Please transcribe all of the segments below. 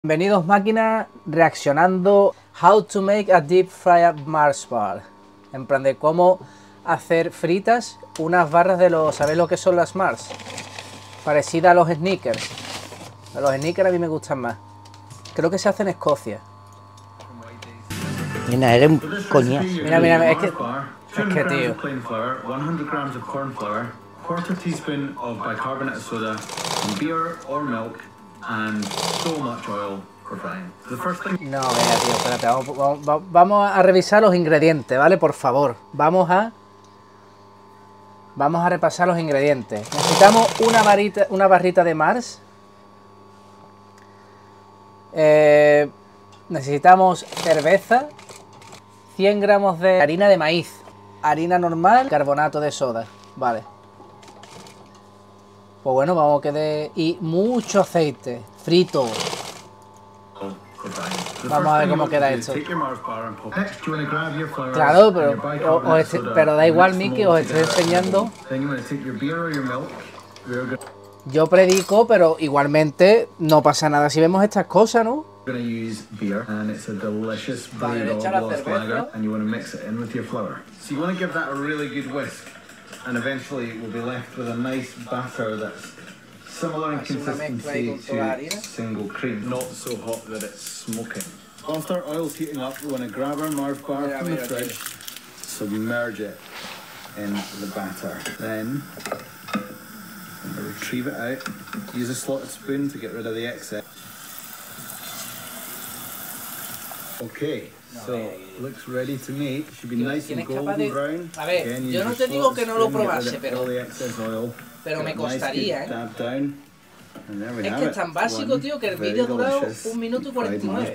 Bienvenidos máquinas, reaccionando How to make a deep fried Mars bar. En plan de cómo hacer fritas unas barras de los... ¿Sabéis lo que son las Mars? Parecida a los Snickers. A los Snickers a mí me gustan más. Creo que se hace en Escocia. Mira, eres un coñazo. Mira, es que tío. Quarter teaspoon of bicarbonate of soda, beer or milk, and so much oil for frying. The first thing. No, venga, tío, espérate. Vamos a revisar los ingredientes, ¿vale? Por favor. Vamos a repasar los ingredientes. Necesitamos una barrita de Mars. Necesitamos cerveza, 100 gramos de harina de maíz, harina normal, carbonato de soda, vale. Pues bueno, vamos a quedar... Y mucho aceite, frito. Vamos a ver cómo queda esto. Claro, pero da igual, Miki, os estoy enseñando. Yo predico, pero igualmente no pasa nada si vemos estas cosas, ¿no? Vale, echa la cerveza. And eventually we'll be left with a nice batter that's similar in consistency to single cream, not so hot that it's smoking. Once our oil's heating up, we want to grab our Mars bar from the fridge, submerge it in the batter. Then retrieve it out, use a slotted spoon to get rid of the excess. Okay. So, looks ready to make. Should be nice and golden brown. A ver, yo no te digo que no lo probase, pero me costaría, ¿eh? Es que es tan básico, tío, que el vídeo ha durado 1 minuto y 49.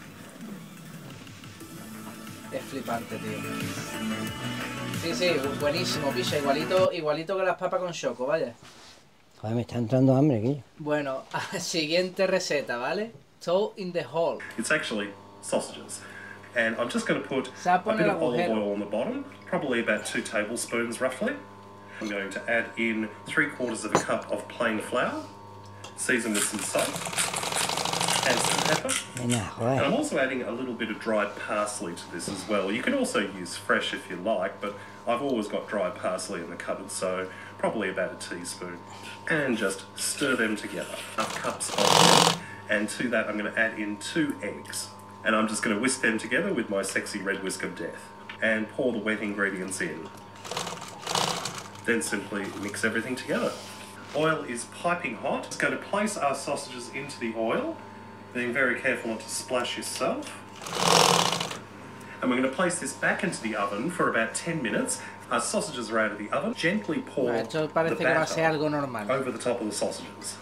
Es flipante, tío. Sí, buenísimo, picha. Igualito que las papas con choco, vaya. Joder, me está entrando hambre aquí. Bueno, siguiente receta, ¿vale? Toe in the hole. It's actually sausages. And I'm just going to put a bit of olive oil on the bottom, probably about 2 tablespoons roughly. I'm going to add in 3/4 of a cup of plain flour, season with some salt and some pepper. And I'm also adding a little bit of dried parsley to this as well. You can also use fresh if you like, but I've always got dried parsley in the cupboard, so probably about a teaspoon. And just stir them together. Half cups of milk, and to that I'm going to add in 2 eggs. And I'm just going to whisk them together with my sexy red whisk of death and pour the wet ingredients in. Then simply mix everything together. Oil is piping hot. Just going to place our sausages into the oil, being very careful not to splash yourself. And we're going to place this back into the oven for about 10 minutes. Our sausages are out of the oven. Gently pour the batter over the top of the sausages.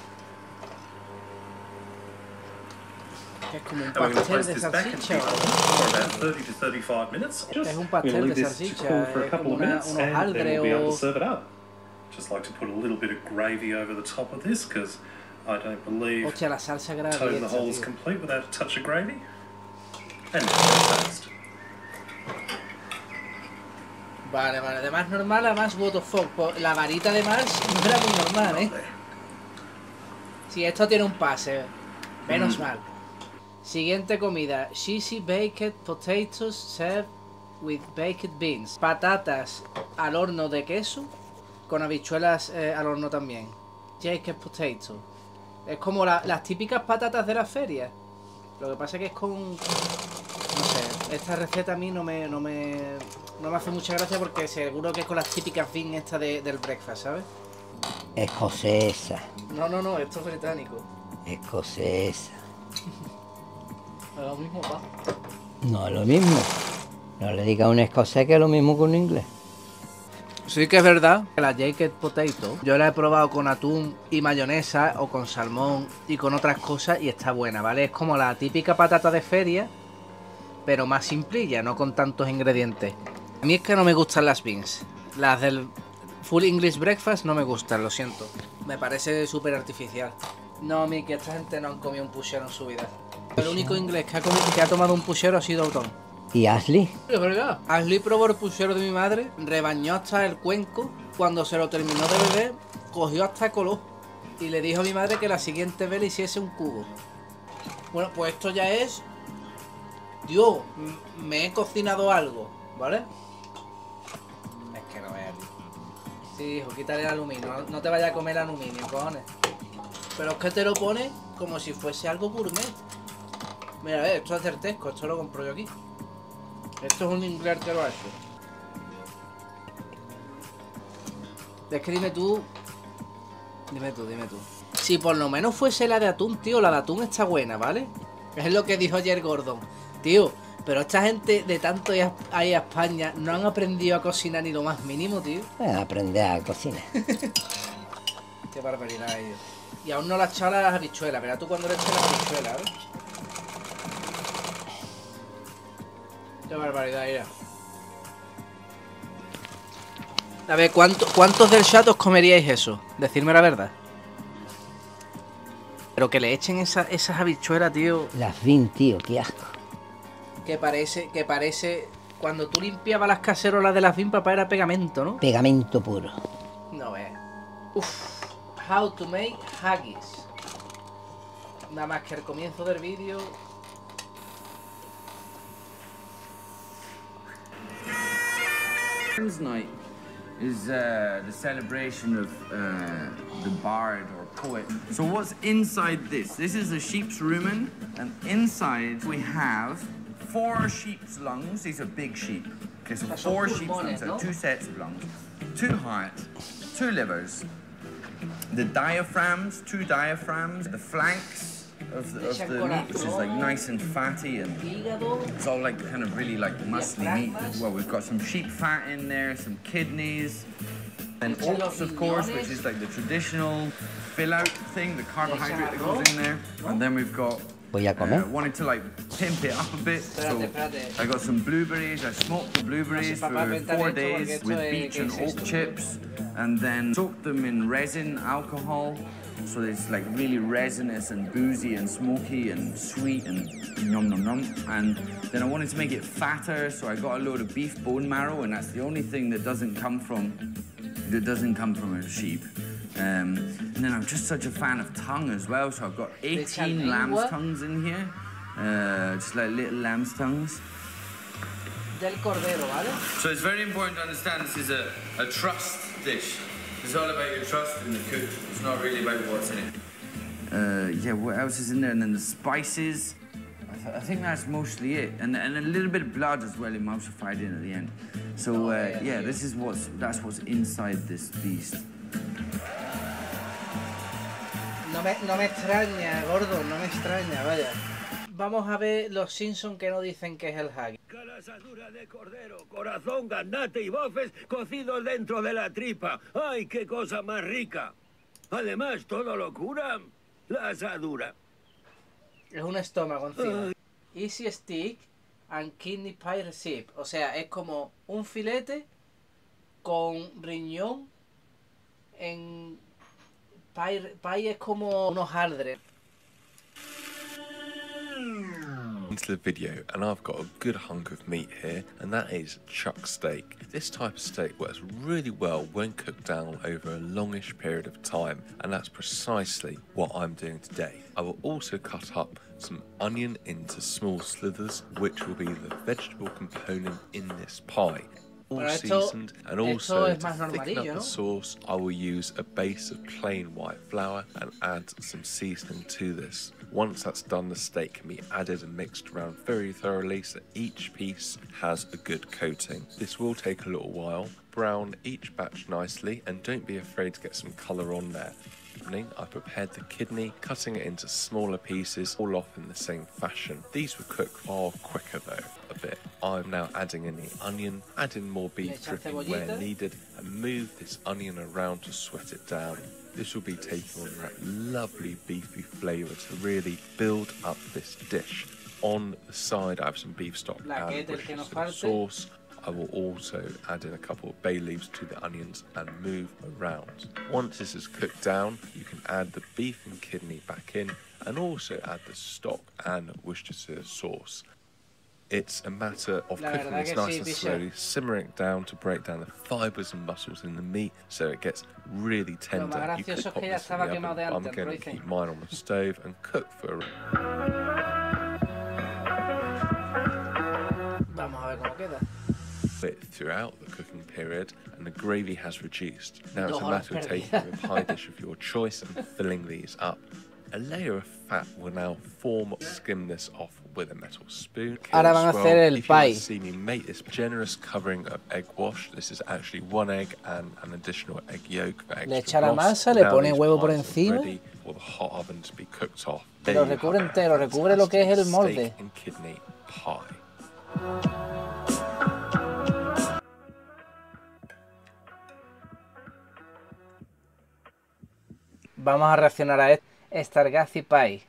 Es como un pastel de salchicha. Es un pastel de salchicha, como unos aldres o... Just like to put a little bit of gravy over the top of this, because I don't believe Hostia, la salsa gravy Toe in the Hole is complete without a touch of gravy. And taste. Vale, de más normal a más what the fuck. La varita de Mars no era muy normal, ¿eh? Si esto tiene un pase, menos mal. Siguiente comida, cheesy baked potatoes served with baked beans. Patatas al horno de queso, con habichuelas al horno también. Baked potato. Es como las típicas patatas de la feria. Lo que pasa es que es con... No sé, esta receta a mí no me hace mucha gracia porque seguro que es con las típicas beans estas del breakfast, ¿sabes? Escocesa. No, esto es británico. Escocesa. Es lo mismo, pa. No es lo mismo. No le diga a un escocés que es lo mismo que un inglés. Sí que es verdad que la baked potato yo la he probado con atún y mayonesa o con salmón y con otras cosas y está buena, ¿vale? Es como la típica patata de feria, pero más simplilla, no con tantos ingredientes. A mí es que no me gustan las beans. Las del Full English Breakfast no me gustan, lo siento. Me parece súper artificial. No, Miki, esta gente no han comido un puchero en su vida. El único inglés que ha tomado un puchero ha sido Tom. ¿Y Ashley? Es verdad. Ashley probó el puchero de mi madre, rebañó hasta el cuenco. Cuando se lo terminó de beber, cogió hasta color. y le dijo a mi madre que la siguiente vez le hiciese un cubo. Bueno, pues esto ya es... Dios, me he cocinado algo, ¿vale? Es que no veas, tío. Sí, hijo, quítale el aluminio. No te vayas a comer el aluminio, cojones. Pero es que te lo pone como si fuese algo gourmet. Mira, a ver, esto es certesco, esto lo compro yo aquí. Esto es un inglés que lo ha hecho. Es que dime tú. Dime tú. Si por lo menos fuese la de atún, tío, la de atún está buena, ¿vale? Es lo que dijo ayer Gordon. Tío, pero esta gente de tanto ir a España no han aprendido a cocinar ni lo más mínimo, tío. Aprender a cocinar. Qué barbaridad, tío. Y aún no le has echado las habichuelas. Verás tú cuando le eches las habichuelas, ¿eh? Qué barbaridad, mira. A ver, ¿cuántos del chat os comeríais eso? Decidme la verdad. Pero que le echen esas habichuelas, tío. Las vin, tío, qué asco. Que parece... Cuando tú limpiabas las cacerolas de las vin, papá, era pegamento, ¿no? Pegamento puro. No ves. Uff. How to make haggis. Nada más que el comienzo del vídeo. Night is the celebration of the bard or poet. So what's inside this? This is a sheep's rumen, and inside we have 4 sheep's lungs. These are big sheep. Okay, so 4 sheep's lungs, so 2 sets of lungs, 2 hearts, 2 livers, the diaphragms, 2 diaphragms, the flanks of the meat, which is like nice and fatty, and it's all like kind of really like muscly meat. Well, we've got some sheep fat in there, some kidneys, and oats, of course, which is like the traditional fill-out thing, the carbohydrate that goes in there. And then we've got wanted to like pimp it up a bit, so I got some blueberries. I smoked the blueberries for 4 days with beech and oat chips, and then soaked them in resin alcohol. So it's like really resinous and boozy and smoky and sweet and yum yum yum. And then I wanted to make it fatter, so I got a load of beef bone marrow, and that's the only thing that doesn't come from a sheep. And then I'm just such a fan of tongue as well, so I've got 18 lamb's tongues in here, just like little lamb's tongues. Del cordero, ¿vale? So it's very important to understand this is a trust dish. It's all about your trust in the cook. It's not really about what's in it. Yeah, what else is in there? And then the spices. I think that's mostly it. And a little bit of blood as well emulsified in at the end. So yeah, that's what's inside this beast. No me extraña, gordo, no me extraña, vaya. Vamos a ver los Simpsons que no dicen que es el haggis. Calasadura de cordero, corazón, gaznate y bofes cocidos dentro de la tripa. ¡Ay, qué cosa más rica! Además, todo lo cura la asadura. Es un estómago encima. Easy stick and kidney pie recipe. O sea, es como un filete con riñón en... Pie es como unos hardres. Into the video, and I've got a good hunk of meat here, and that is chuck steak. This type of steak works really well when cooked down over a longish period of time, and that's precisely what I'm doing today. I will also cut up some onion into small slithers, which will be the vegetable component in this pie. All seasoned, and also to thicken up the sauce, I will use a base of plain white flour and add some seasoning to this. Once that's done, the steak can be added and mixed around very thoroughly so each piece has a good coating. This will take a little while. Brown each batch nicely, and don't be afraid to get some colour on there. I prepared the kidney, cutting it into smaller pieces, all off in the same fashion. These will cook far quicker though, a bit. I'm now adding in the onion, add in more beef dripping where needed, and move this onion around to sweat it down. This will be taking on that lovely beefy flavour to really build up this dish. On the side I have some beef stock and Worcestershire sauce. I will also add in a couple of bay leaves to the onions and move around. Once this is cooked down, you can add the beef and kidney back in and also add the stock and Worcestershire sauce. It's a matter of cooking this nice and slowly, simmering it down to break down the fibres and muscles in the meat so it gets really tender. You could pop this in the oven. I'm going to keep mine on the stove and cook for a it throughout the cooking period and the gravy has reduced. Now it's a matter of taking a pie dish of your choice and filling these up. A layer of fat will now form. Skim this off with a metal spoon. Ahora van a hacer el If you want pie. to see me make this generous covering of egg wash, this is actually 1 egg and an additional egg yolk for extra Le echa la gloss. masa, le Now pone these huevo por pies are encima. ready for the hot oven to be cooked off. Lo recubre entero, recubre lo que es el molde. Steak and kidney pie. Vamos a reaccionar a esto. Stargazy Pie.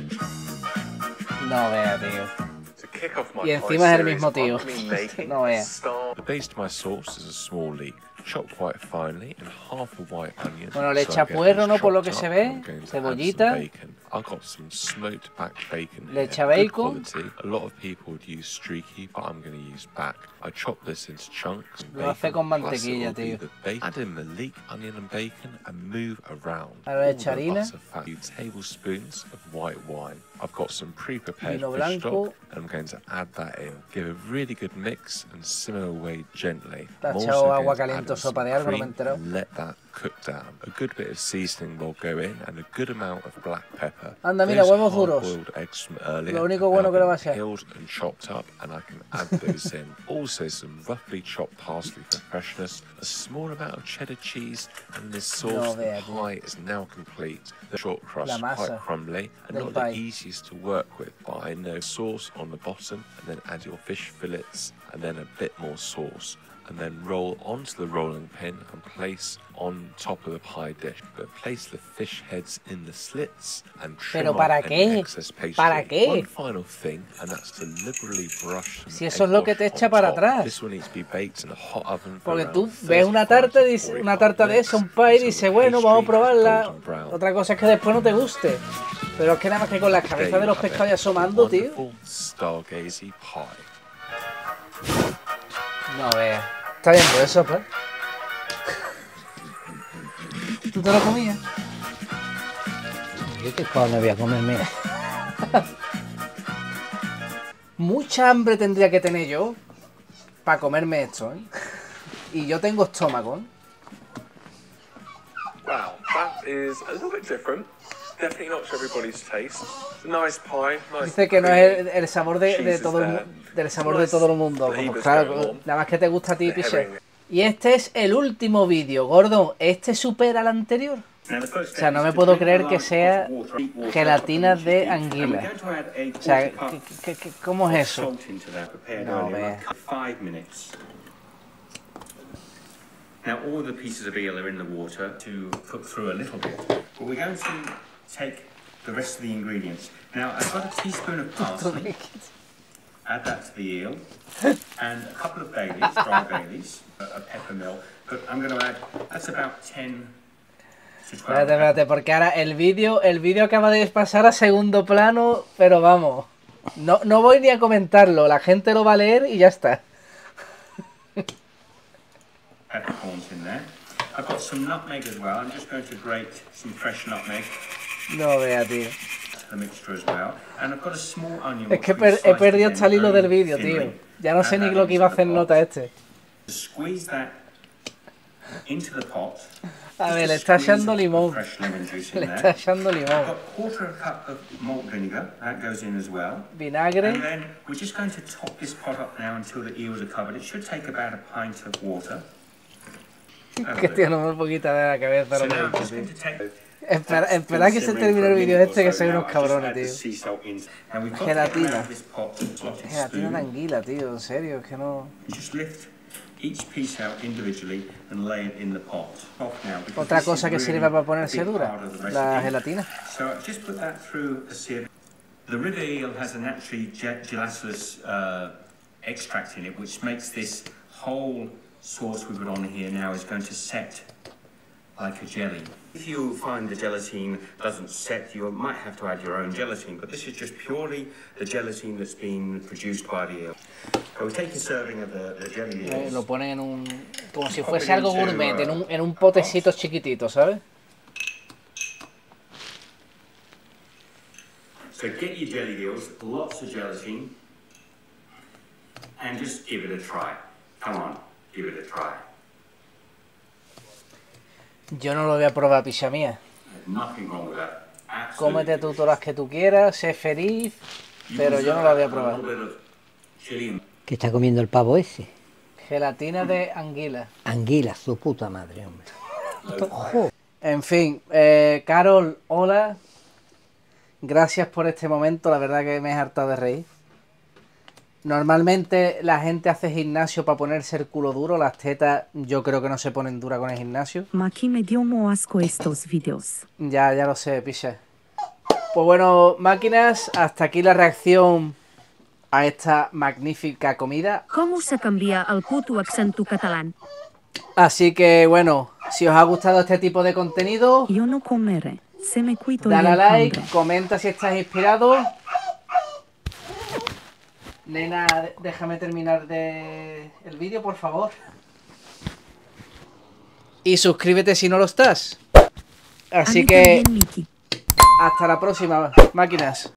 No vea, tío. Y encima es el mismo tío. No vea. The base to my sauce is a small leek, chopped quite finely, and half a white onion. Bueno, le echa puerro, ¿no? Por lo que se ve. Cebollita. I got some smoked back bacon. Le echa here, good bacon. quality. A lot of people would use streaky, but I'm going to use back. I chop this into chunks. Lo hace con Plus mantequilla, it will be tío. the bacon. Add in the leek, onion, and bacon, and move around. Ahora le echa All the harina. butter fat. 2 tablespoons of white wine. I've got some pre-prepared Vino fish blanco. stock, and I'm going to add that in. Give a really good mix and simmer away gently. Te ha I'm echado also agua going to add caliente o in some sopa de algo, no me he cream enterado. and let that cook down. A good bit of seasoning will go in, and a good amount of black pepper. Anda, mira, Those huevos duros. hard-boiled eggs from earlier Lo único have bueno now que le va a been echar. peeled and chopped up, and I can add those in. Also, some roughly chopped parsley for freshness, a small amount of cheddar cheese, and this sauce. vea, The pie is now complete. The short crust La masa quite crumbly and del not pie. the easiest to work with, but I know sauce on the bottom, and then add your fish fillets, and then a bit more sauce. And then roll onto the rolling pin and place on top of the pie dish. But place the fish heads in the slits and trim ¿Pero off para any qué? excess pastry. ¿Para qué? One final thing, and that's to liberally brush some Si eso egg es lo que wash te echa on para top. atrás. This will need to be baked in a hot oven for Porque around tú ves una 35 tarta, to dice, 45 una tarta de esa, un pie, y minutes dices, until the bueno, vamos a pastry is probarla. golden brown. Otra cosa es que después no te guste. Pero es que nada más que con la cabeza de los pescados ya asomando, tío. Wonderful Stargazy pie. No veas. Está bien, pues eso, pues. ¿Tú te lo comías? Yo qué coño voy a comerme. Mucha hambre tendría que tener yo para comerme esto, ¿eh? Y yo tengo estómago, ¿eh? Wow, that is a little bit different. Definitely not to everybody's taste. Nice pie, nice. Dice que no es el sabor de todo del sabor de todo el mundo. Como, claro, nada más que te gusta a ti, piche. Y este es el último vídeo, Gordon. ¿Este supera al anterior? O sea, no me puedo creer que sea gelatina de anguila. O sea, ¿cómo es eso? No, ve. Now all the pieces of eel are in the water to cook through a little bit. But we're going to take the rest of the ingredients. Now I've got a teaspoon of parsley. Add that to the eel. And a couple of bay leaves, dry bay leaves, a pepper mill. But I'm going to add, that's about 10 to 12. Espérate, porque ahora el vídeo acaba de pasar a segundo plano, pero vamos. No voy ni a comentarlo, la gente lo va a leer y ya está. Peppercorns in there. I've got some nutmeg as well. I'm just going to grate some fresh nutmeg. No vea, tío. The mixture as well. And I've got a small onion. Es que he perdido hasta el hilo del vídeo, tío. Ya no sé ni lo que iba a hacer nota este. Squeeze that into the pot. A ver, le está echando limón. Le está echando limón. I've got a quarter of a cup of malt vinegar. That goes in as well. Vinagre. And then we're just going to top this pot up now until the eels are covered. It should take about a pint of water. Que tiene un poquito de la cabeza. So No now I'm me just gusta, going tío. to take Espera que se termine el vídeo este, que soy unos cabrones, tío. Gelatina. Gelatina de anguila, tío, en serio, es que no... Otra cosa que sirve para ponerse dura, la gelatina. The river eel has a naturally gelatinous extract in it, which makes this whole sauce we've got on here now is going to set like a jelly. If you find the gelatine doesn't set, you might have to add your own gelatine, but this is just purely the gelatine that's been produced by the eel. So we take a serving of the jelly eels. Lo ponen en un... como si fuese algo gourmet, en un potecito chiquitito, ¿sabes? So get your jelly eels, lots of gelatine, and just give it a try. Come on, give it a try. Yo no lo voy a probar, picha mía. Nothing wrong with that. Cómete tú todas las que tú quieras, sé feliz, pero yo no la voy a probar. ¿Qué está comiendo el pavo ese? Gelatina de anguila. Anguila, su puta madre, hombre. En fin, Carol, hola. Gracias por este momento, la verdad que me he hartado de reír. Normalmente la gente hace gimnasio para ponerse el culo duro, las tetas yo creo que no se ponen duras con el gimnasio. Aquí me dio muy asco estos vídeos. Ya lo sé, picha. Pues bueno, máquinas, hasta aquí la reacción a esta magnífica comida. ¿Cómo se cambia el puto acento catalán? Así que bueno, si os ha gustado este tipo de contenido, yo no comeré, se me cuito dale a like, hambre. comenta si estás inspirado. Nena, déjame terminar el vídeo, por favor. Y suscríbete si no lo estás. Así que hasta la próxima, máquinas.